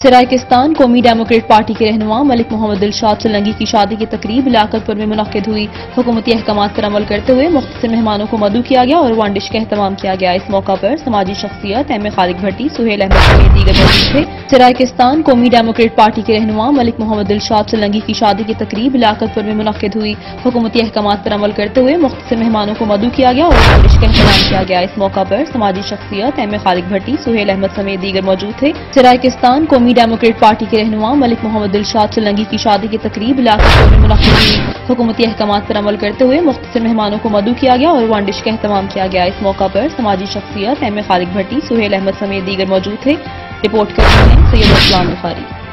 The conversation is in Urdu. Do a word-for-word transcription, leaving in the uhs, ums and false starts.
سرائیکستان قومی ڈیموکریٹ پارٹی کے رہنما ملک محمد دلشاد سلنگی کی شادی کی تقریب لیاقت پور میں منعقد ہوئی۔ حکومتی احکامات پر عمل کرتے ہوئے مختصر مہمانوں کو مدعو کیا گیا اور ون ڈش کا اہتمام کیا گیا۔ اس موقع پر سماجی شخصیت ایم اے خالق بھٹی، سہیل احمد سمیت دیگر موجود تھے۔ سرائیکستان قومی ڈیموکریٹ پارٹی کے رہنما ملک محمد دلشاد سلنگی کی شادی کی تقریب لیاقت پور میں منعقد ہوئی۔ حکومتی احکامات پر عمل کرتے ہوئے مختصر مہمانوں کو مدعو کیا گیا اور ون ڈش کا اہتمام کیا گیا۔ اس موقع پر سماجی شخصیت ایم اے خالق بھٹی، سہیل احمد سمیت دیگر موجود تھے۔ سرائیکستان قومی ڈیموکریٹ پارٹی کے رہنما ملک محمد دلشاد سلنگی کی شادی کی تقریب لیاقت پور میں منعقد ہوئی۔ حکومتی احکامات پر عمل کرتے ہوئے مختصر مہمانوں کو مدعو کیا گیا اور ون ڈش کا اہتمام کیا گیا۔ اس موقع پر سماجی شخصیت ایم اے خالق بھٹی، سہیل احمد سمیت دیگر موجود تھے۔ رپورٹ کر رہے ہیں سید اسلام بخاری۔